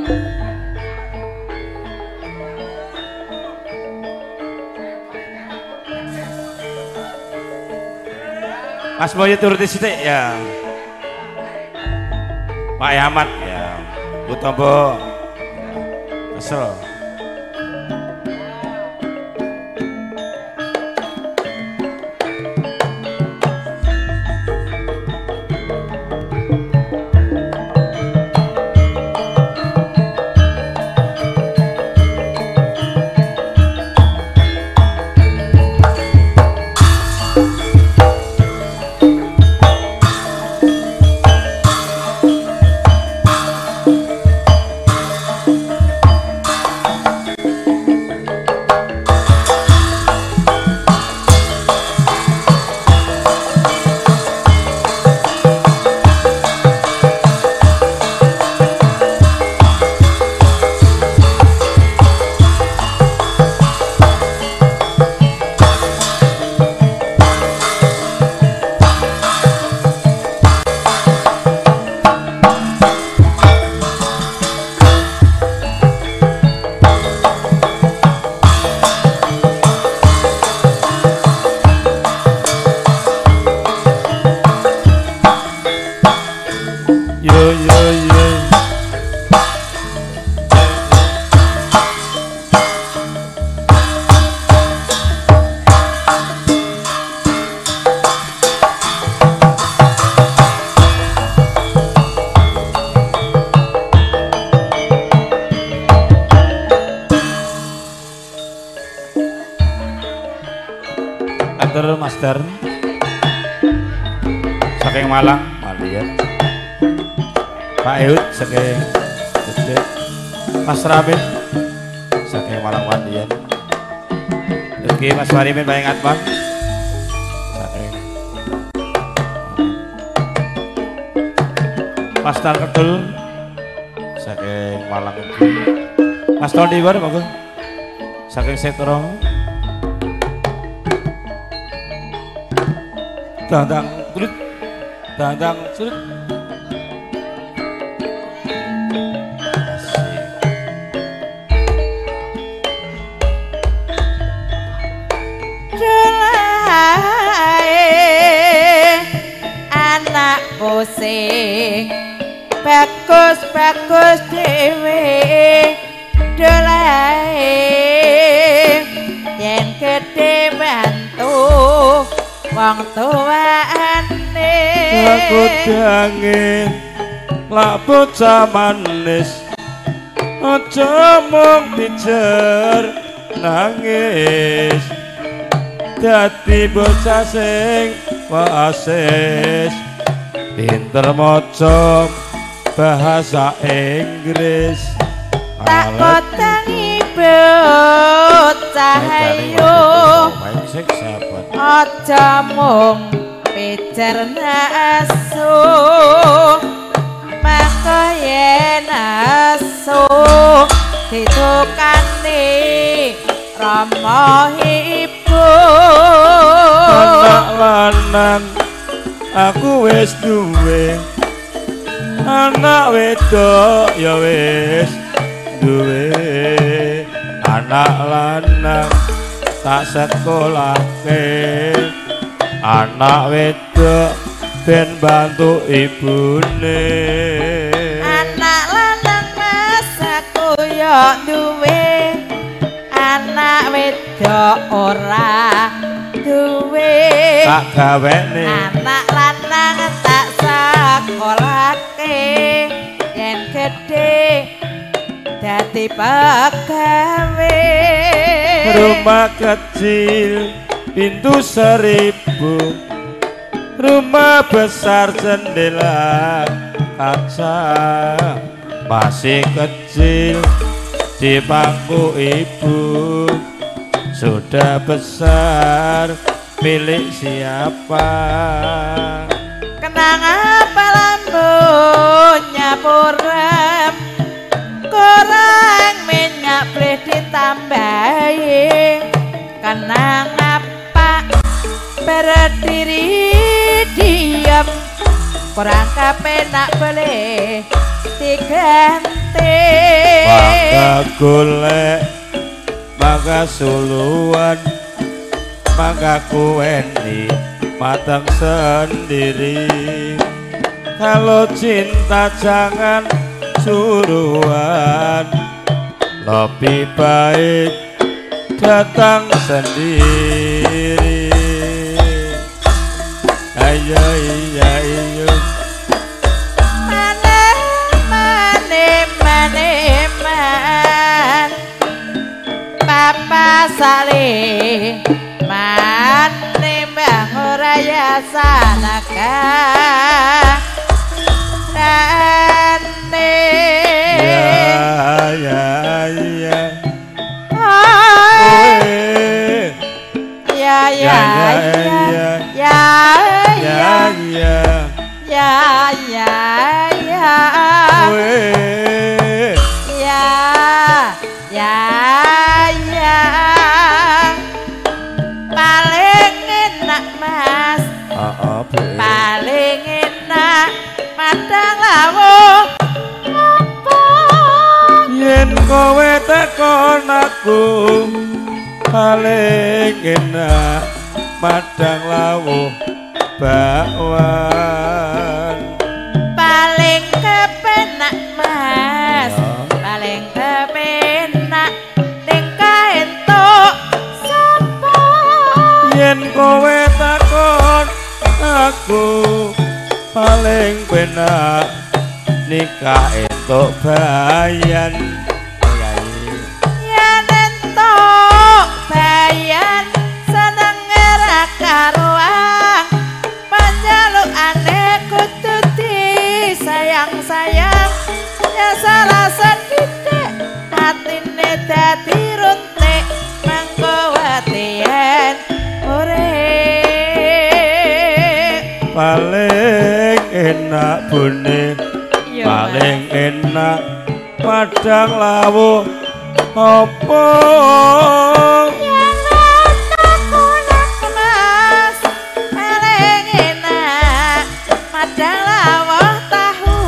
Mas Boyo turuti sithik ya. Pak Ahmad ya. Bu Tombo. Kesel. Master saking Malang Malian Pak Eud saking Gede Mas Ramin saking Malang Malian Oke Mas Warimin Bayang Atman saking Mas Tan Kedul saking Malang Mas Tony Bar bagus saking Setro Dandang surut, dandang surut. Anakku sing bagus dhewe dolae yen gedhe bantu wong tuane aku dangin lak bocah manis aja mung pijer nangis dadi bocah sing wasis pinter maca bahasa Inggris tak kotangi bocah ayo aja mung pijer nasu maka yen nasu ditukani rama ibu anak lanang aku wis duwe anak wedok ya wis duwe anak lanang tak sekolahke anak wedok ben bantu ibune anak lanang mas aku yo duwe anak wedok ora duwe tak gawene anak lanang tak sekolahke yen gedhe dadi pegawe rumah kecil pintu 1000 rumah besar jendela kaca masih kecil di bangku ibu sudah besar milik siapa kenang apa lampunya puram kurang minyak boleh ditambahi kenang apa berdiri diam kurang kepenak boleh diganti golek maka suluan maka kuweni matang sendiri. Kalau cinta jangan suruhan, lebih baik datang sendiri. Ayo iya iyo mane man papa sale mane mbah raya sanaka dane ya ya ya paling enak mas paling enak madang lawuh apa yen kowe tekon aku paling enak madang lawuh bakwan paling kepenak mas paling kepenak ning kaentuk sapa yen kowe takon aku paling penak nikah entuk bayan yen entuk bayan seneng ra karuan panjalukane kudu disayang-sayang ya salah sedidik atine dadi runtik mangko watian urip paling enak bune paling enak padang lawuh apa yen aku mas paling enak madang lawuh tahu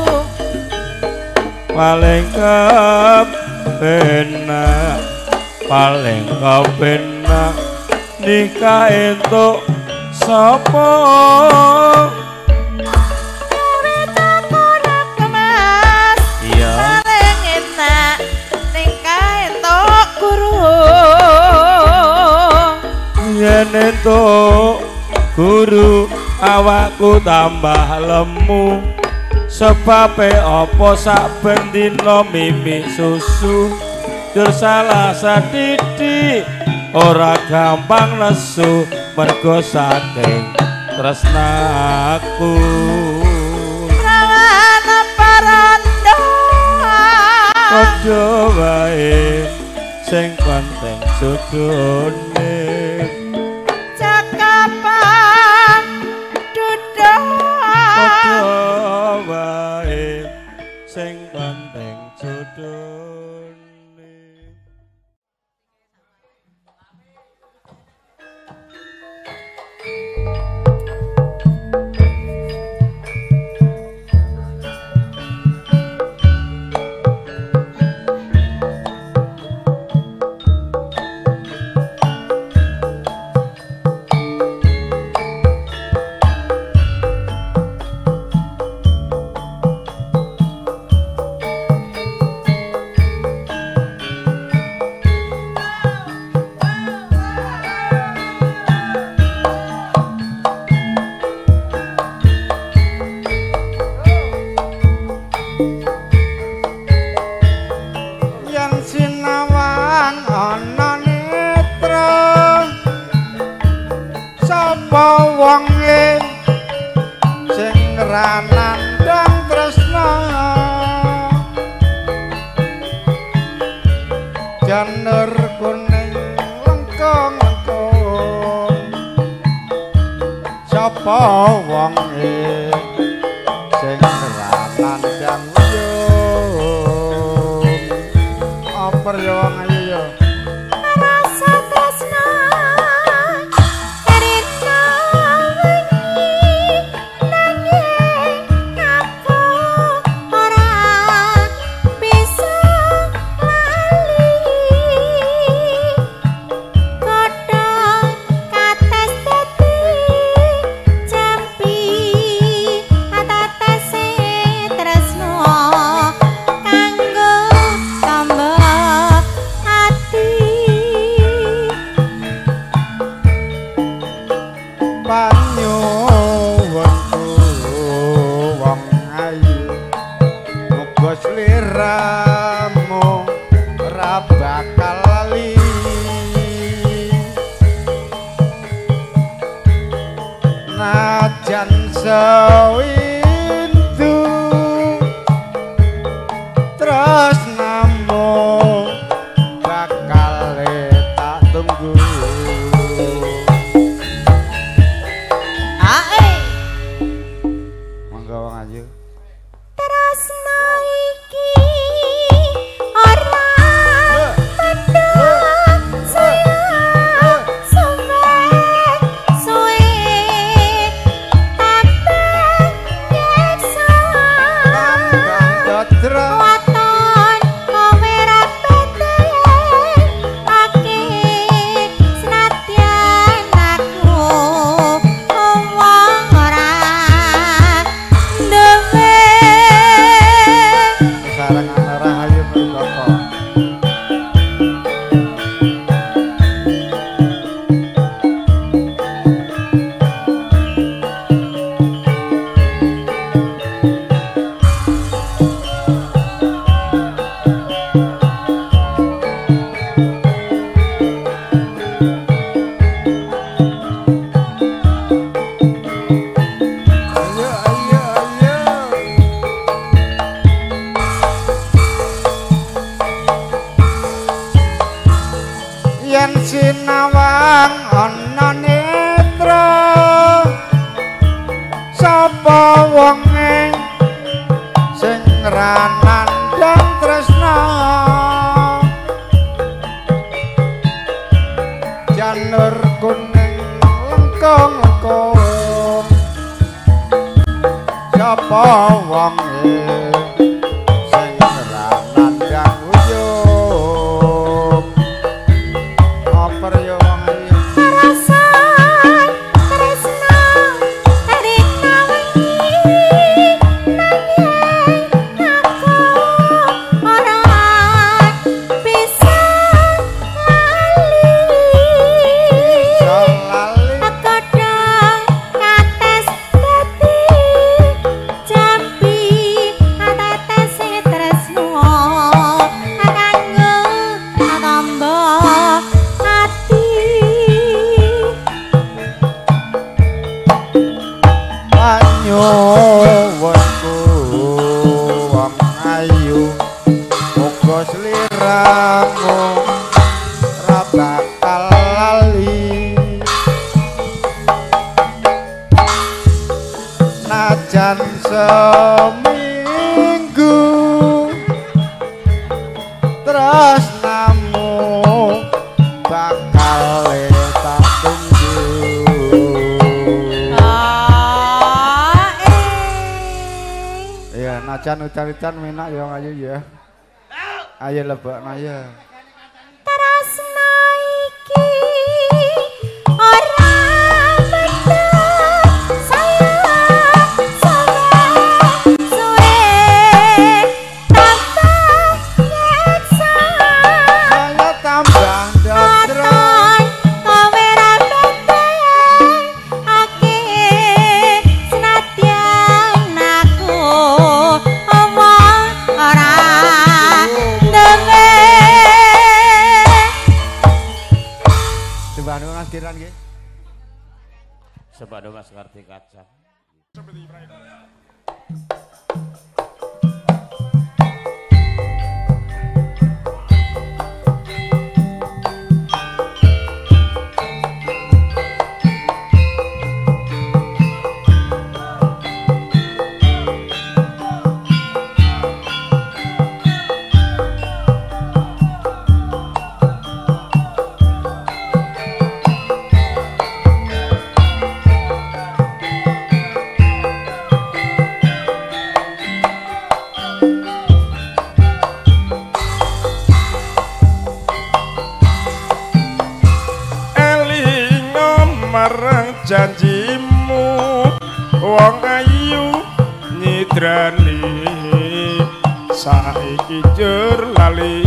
paling kepenak paling kepenak nikah entuk sapa paling enak nikah entuk guru yen entuk guru awakku tambah lemu sebabe apa saben dina mimi susu dur salah sadidik ora gampang nesu mergo saking tresnaku rawana paranda padha wae sing penting jodone cakapan duduk padha wae sing penting jodone. nandang tresna janur kuning lengkong-lengkong sapa wonge sing ra nandang yum apa yo wong ayu yo rasa tresna karena wengi nanging aku ora bisa sewindu tresnamu bakal tak tunggu ae monggo wong ayu tresno iki ora yen sinawang ana netra sapa wonge sing ranandang tresna janur kuning lengkong-lengkong sapa wonge sing ranandang uyung apa yo wong iki Perasaan tresno tarik nawangi nanging aku ora bisa lali kadang kates dadi jambi kates tresno kanggo tambah nyuwunku wong ayu muga sliramu ora bakal lali najan seminggu tresnamu bakal tak tunggu najan udan-udan menak ya ayu ya. Ayo lebokno ya. Tresno iki ora medhot sayang suwe tambah nyeksa Saya tambah ndodro kowe ra beteng ake senadyan aku omong ora dewe coba Mas Kiran nggih. Sebab Mas Karti Kaca. marang janjimu wong ayu nyidrani saiki jur lali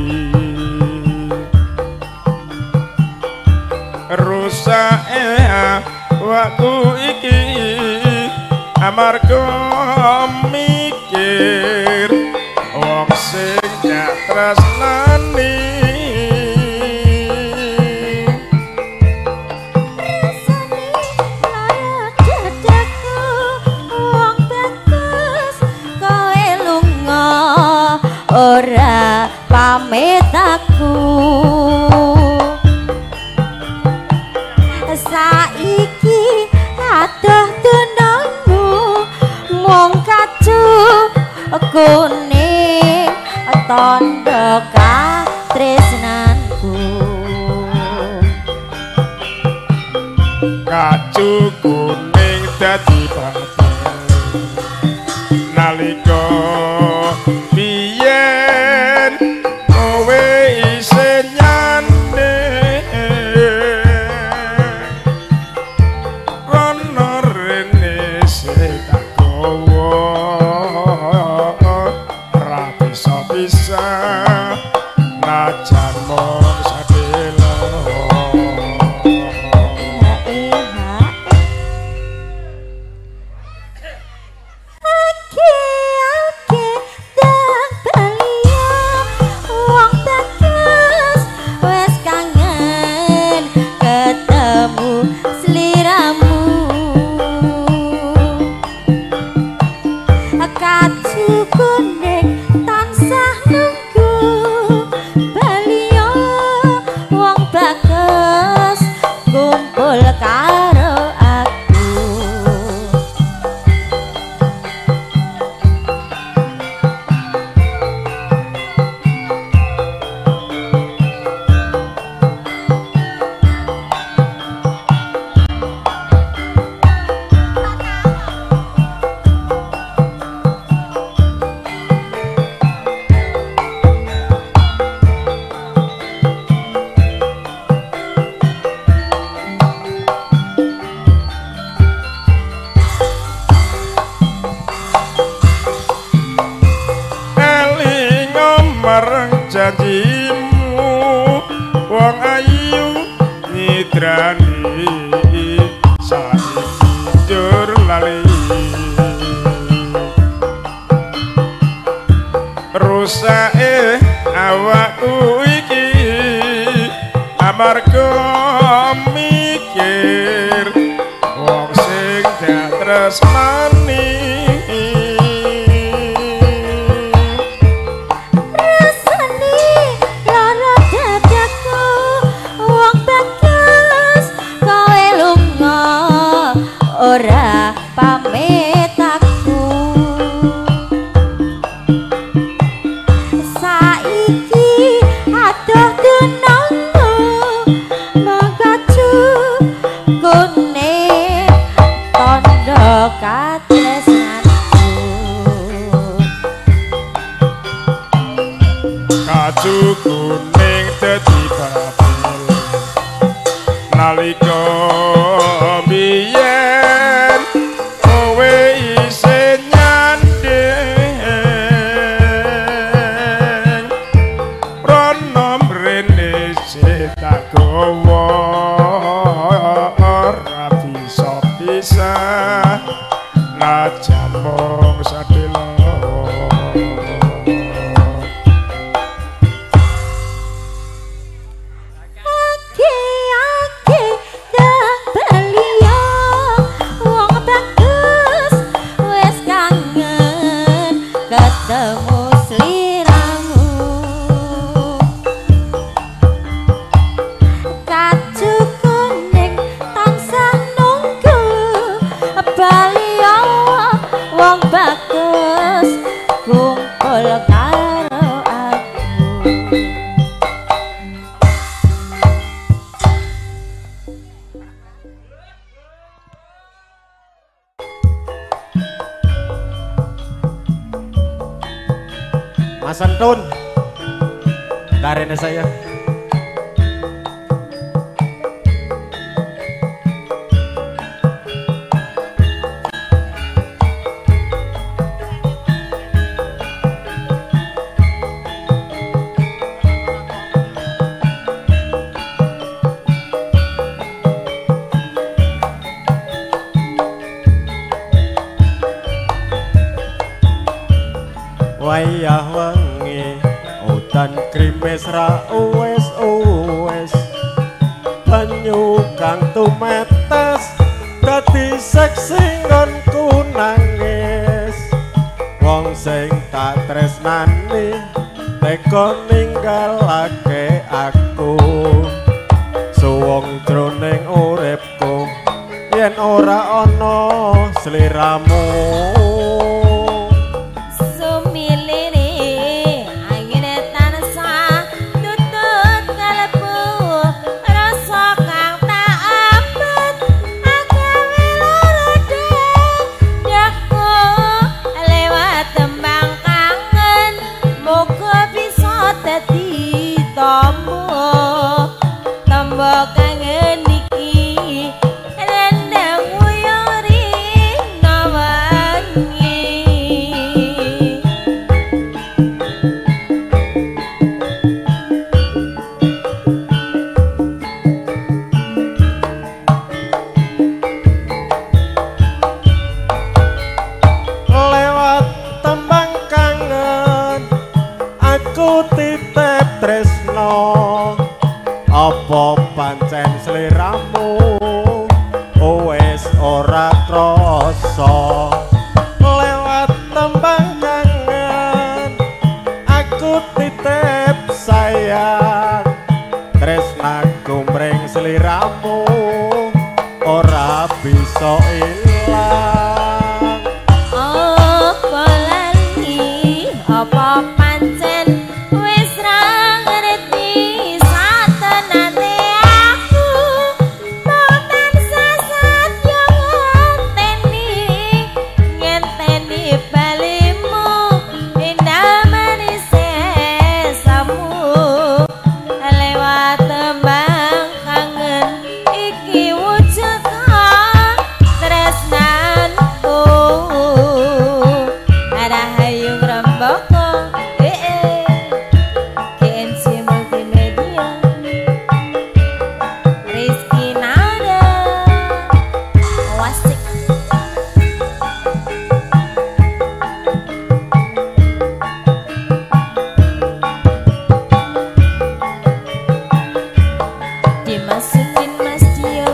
rusake waktu iki amarga mikir wong sing gak tresnani pamit aku saiki adoh dunungmu mung kacu kuning tondo katresnanku kacu kuning dadi batin nalika biyen kowe isih nyane rono rene tak gowo ra bisa najan mung sadelo janjimu wong ayu nidrani saiki jur lali rusake awakku iki amarga mikir wong sing dak tresnani ora pamit aku saiki adoh dunungmu mengkacu kuning tondo katresnanku kacu kuning dadi batil nalika biyen kowe isih nyandeng rono mrene tak gowo ora bisa najan mung sadelo ketemu sliramu kacu kuning tansah nunggu bali wong bagus kumpul karo aku Mas Antun, darene saya. Wayah wengi udan krimis ra uwes banyu kang tumetes dadi seksi ngonku nangis wong sing tak tresnani teko ninggalake aku suwung jroning uripku yen ora ana sliramu apa pancen sliramu wis ora krasa lewat tembang kangen aku titip sayang tresnaku mring sliramu ora bisa ilang apa lali apa pancen wis ra ngerti satenane aku boten sasat yo ngenteni balimu indah manis samu lewat tembang kangen iki wujud tresnanku ada hayung remboko KNC Multimedia Rizky Nada wasik dimasukin Mas Dio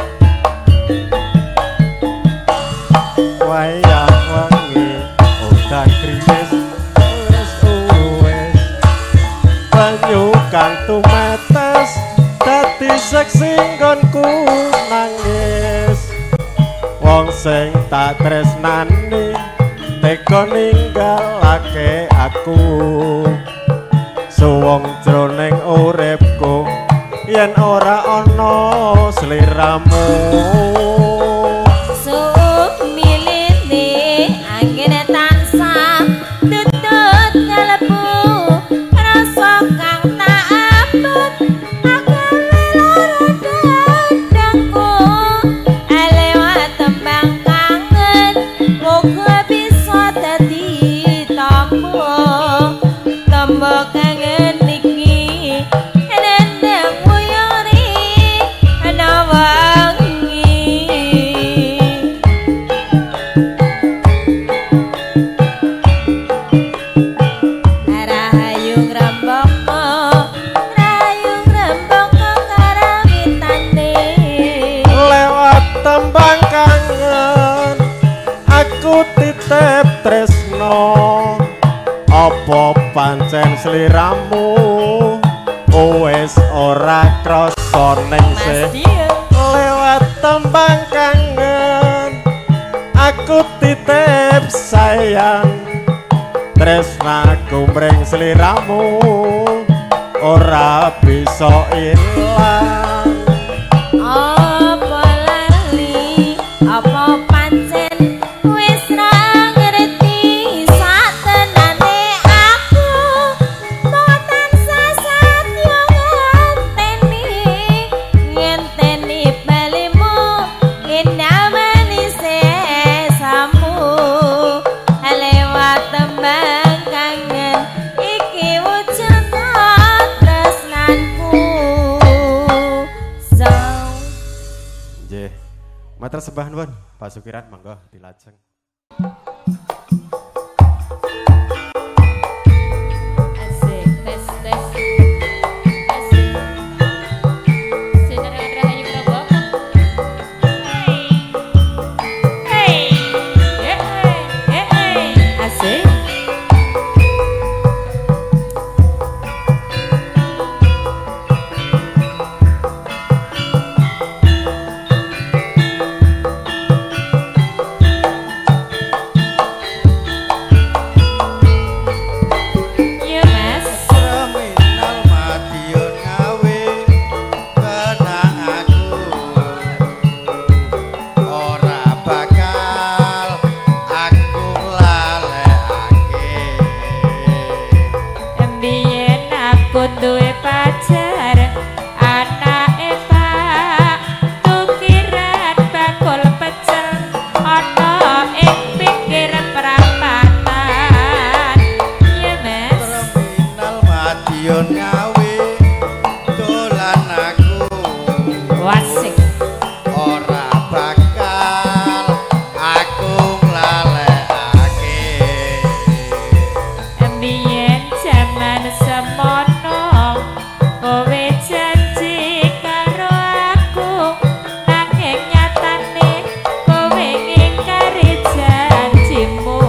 wayang wangi udan krimis wis banyu kang tumetes dadi seksi nggonku nangis wong sing tak tresnani teka ninggalake aku suwung jroning uripku yen ora ana sliramu sumilini angin tansah tutut kalebu rasa kang tak abot aku loro dadangku lewat tembang kangen muga bisa dadi tombo kangen iki nendang wuyori ana wangi Rahayung remboko karawitane lewat tembang kangen aku titip tresno apa pancen sliramu wis ora krasa ningsih lewat tembang kangen aku titip sayang tresnaku mring sliramu ora bisa ilang apa lali apa pancen wis ra ngerti satenane aku boten sasat yo ngenteni balimu indah manis samu lewat tembang kangen iki wujud tresnanku nggih matur sembah nuwun Pak Sukiran monggo dilajeng asik tes asik secara Rahayu Prabowo hey asik aku duwe pacar anake Pak tukiran bakul pecel ana ing pinggir perapatan ya Mas terminal Madiun ngawe dolan aku wasik ora bakal aku nglalekake Mbien jaman semono kowe janji karo aku nanging nyatane kowe ngingkari janjimu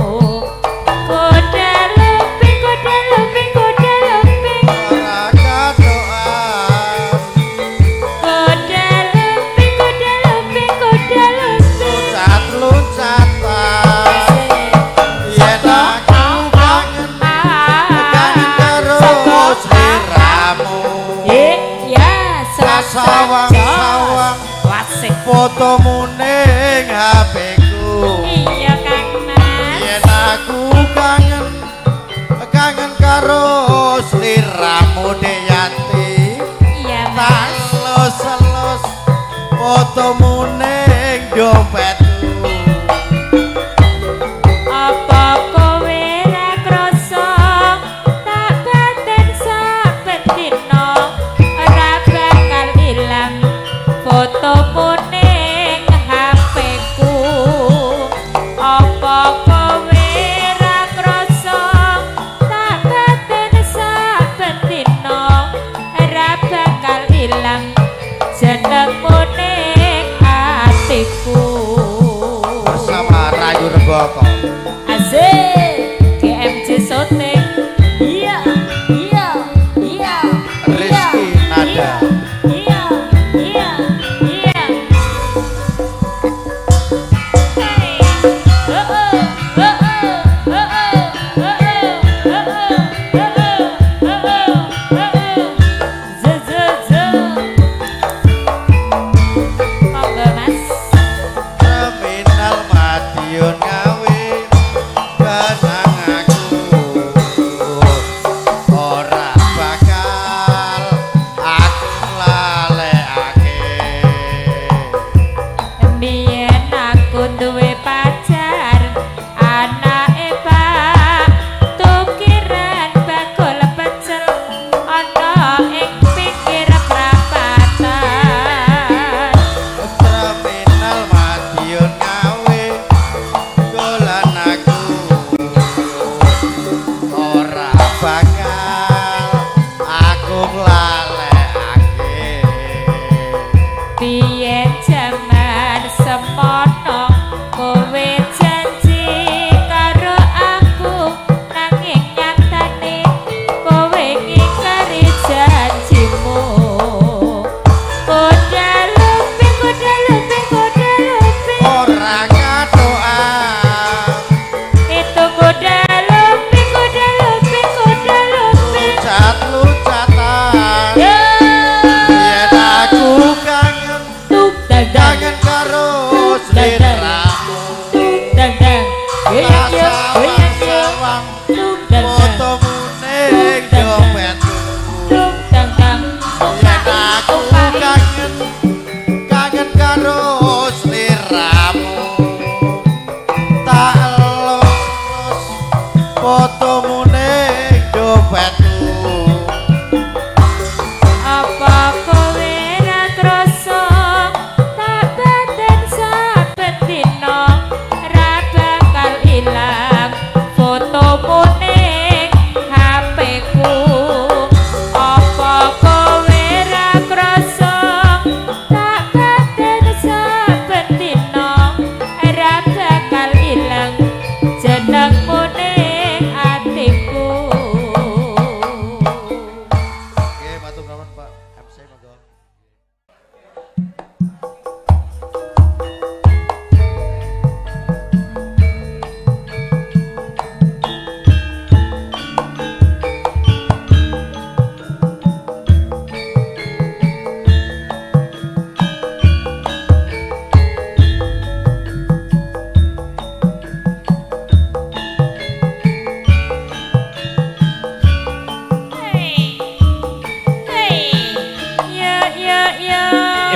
kuda lumping kuda lumping kuda lumping ora katokan kuda lumping kuda lumping kuda lumping loncat-loncatan yen aku kangen karo sliramu ya sawang-sawang wasik fotomu ning HP-ku iya Kang Mas yen aku kangen karo sliramu Deyanti iya tak Mas elus-elus fotomu ning dompetku apa kowe ra krasa tak baten saben dina ora bakal ilang fotomu ning HP-ku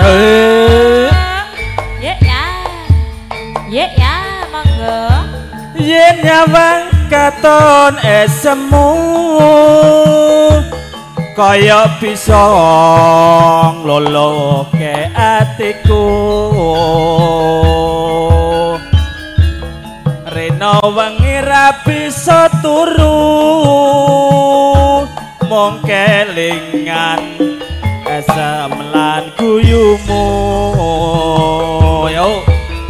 Ya monggo yen nyawang katon esemu kaya bisa ngloloke atiku rena wengi ra bisa turu mung kelingan asam lan guyumu yo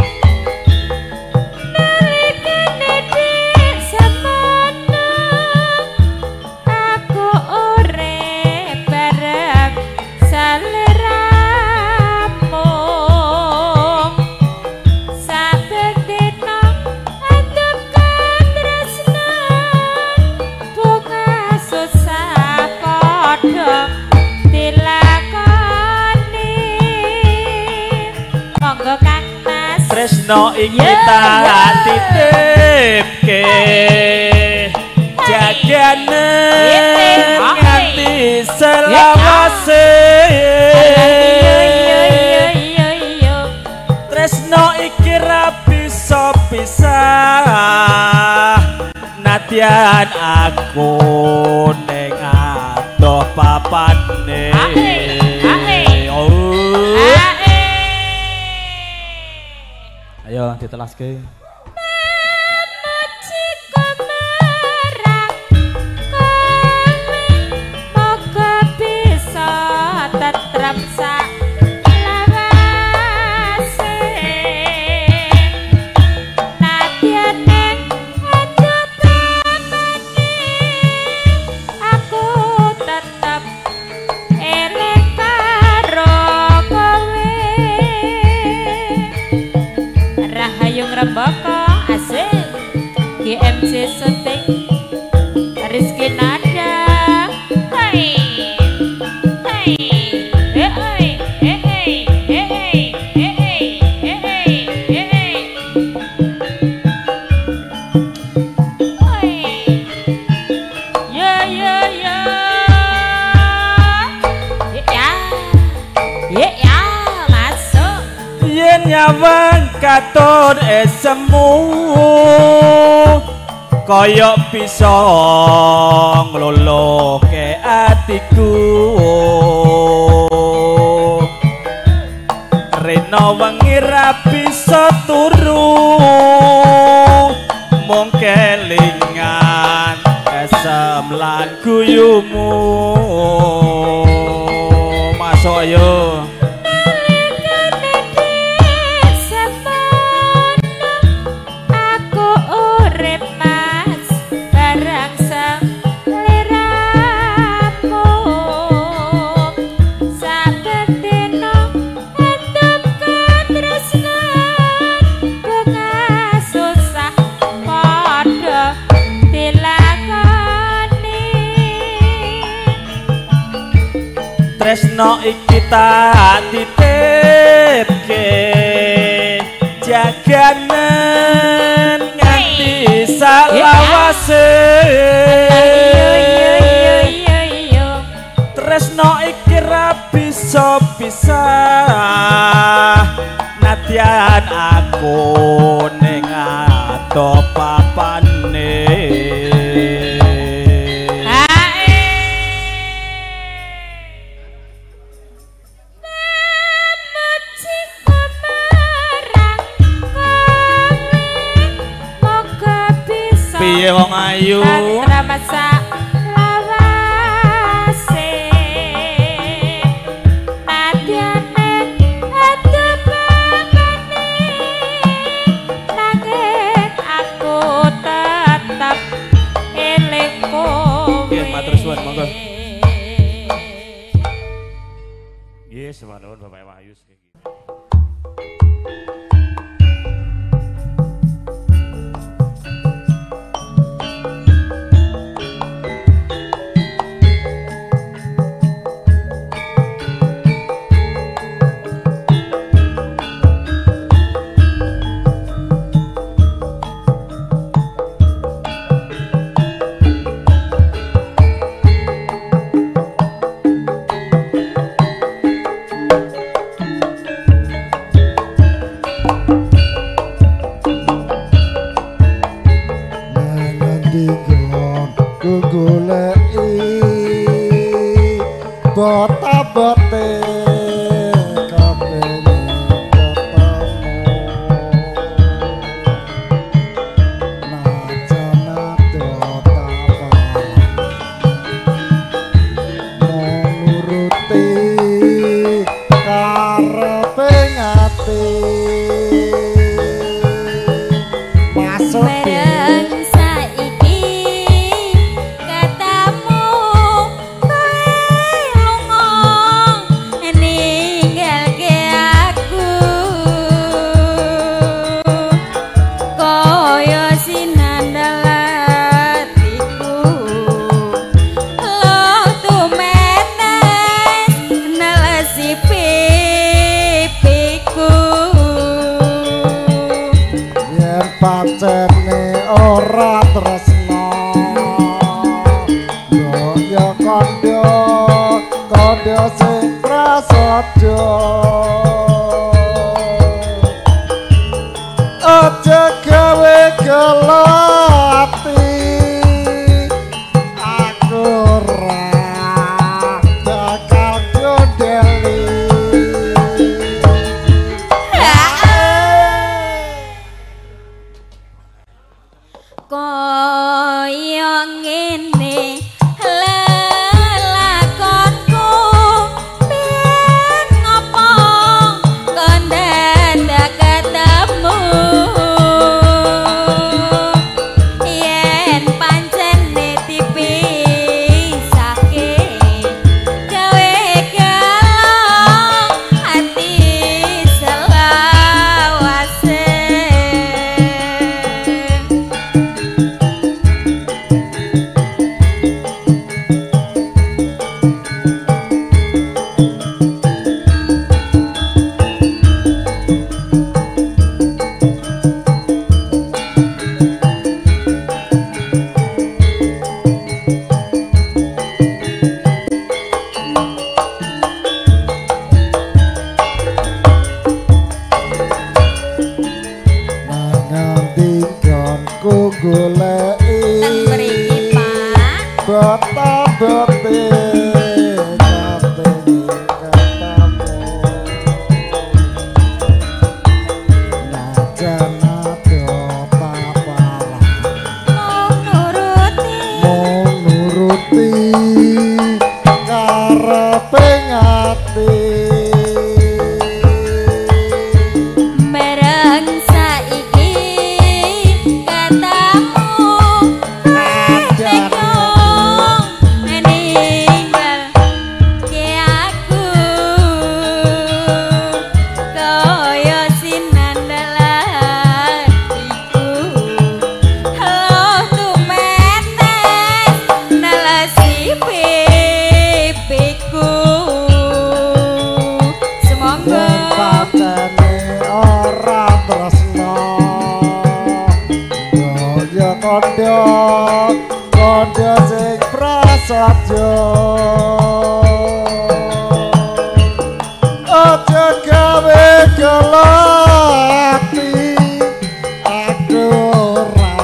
tresno iki tak titipke jagane nganti selawase tresno iki ra bisa pisah nadyan aku ning adoh papane ayo ditelaske moga bisa tetep sak lawase nadyan ning aku tetep eling karo kowe Rahayung Rembaka asik GMC Sunting Rizky Nada hai hai hey hey hey hey hey hey ya masuk yen nyawang katon esemu kaya bisa ngloloke atiku rena wengi ra bisa turu mung kelingan asam lan guyumu masuk ayo tresno iki tak titipke jaganen nganti salawase tresno iki ra bisa pisah nadyan aku ning adoh papane piye wong ayu masak lawase nadyan ning adoh papane nanging aku tetep eling kowe nggih matur suwun monggo nggih semanten Bapak Wahyu. bota-bote kepengin pancene ora tresno yo kandha sing prasaja aja gawe gelo ati aku ora bakal nyondeli kaya ngene lelakonku ben ngopo kon dadak ketemu yen pancen dipisahke gawe galong ati selawase goleki teng mriki Pak bota-bote kepengin ketemu najan ado paparan mau nuruti karepe ati mereng saiki kandha sing prasaja aja gawe gelo ati aku ora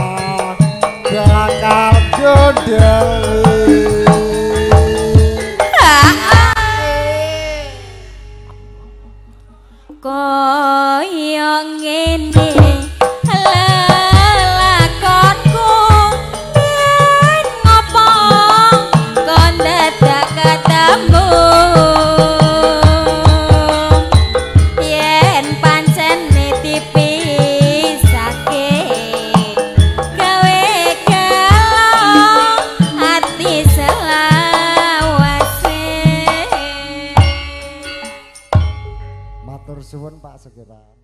bakal jodeli kaya ngene matur suwun Pak Segera.